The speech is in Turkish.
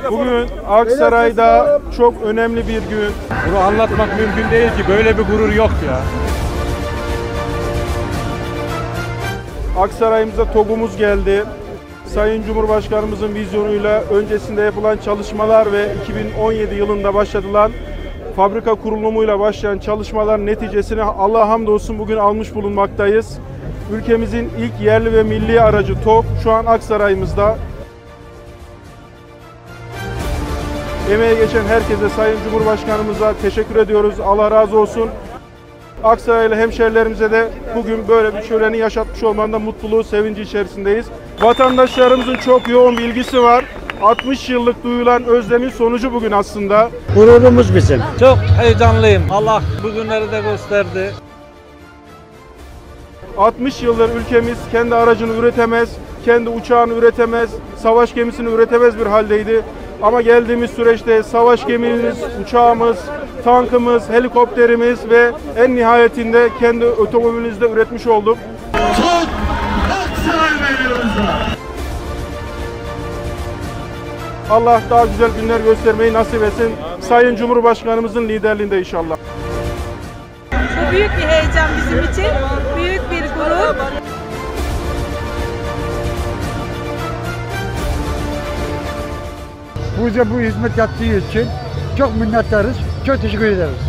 Bugün Aksaray'da çok önemli bir gün. Bunu anlatmak mümkün değil ki. Böyle bir gurur yok ya. Aksaray'ımıza TOG'umuz geldi. Sayın Cumhurbaşkanımızın vizyonuyla öncesinde yapılan çalışmalar ve 2017 yılında başlatılan fabrika kurulumuyla başlayan çalışmaların neticesini Allah'a hamdolsun bugün almış bulunmaktayız. Ülkemizin ilk yerli ve milli aracı TOG şu an Aksaray'ımızda. Emeğe geçen herkese, Sayın Cumhurbaşkanımıza teşekkür ediyoruz. Allah razı olsun. Aksaraylı hemşerilerimize de bugün böyle bir şöleni yaşatmış olmanın mutluluğu, sevinci içerisindeyiz. Vatandaşlarımızın çok yoğun bir ilgisi var. 60 yıllık duyulan özlemin sonucu bugün aslında. Gururumuz bizim. Çok heyecanlıyım. Allah bugünleri de gösterdi. 60 yıldır ülkemiz kendi aracını üretemez, kendi uçağını üretemez, savaş gemisini üretemez bir haldeydi. Ama geldiğimiz süreçte savaş gemimiz, uçağımız, tankımız, helikopterimiz ve en nihayetinde kendi otomobilimizde üretmiş olduk. Allah daha güzel günler göstermeyi nasip etsin. Sayın Cumhurbaşkanımızın liderliğinde inşallah. Bu büyük bir heyecan bizim için, büyük bir gurur. Bize bu hizmet yaptığı için çok minnettarız, çok teşekkür ederiz.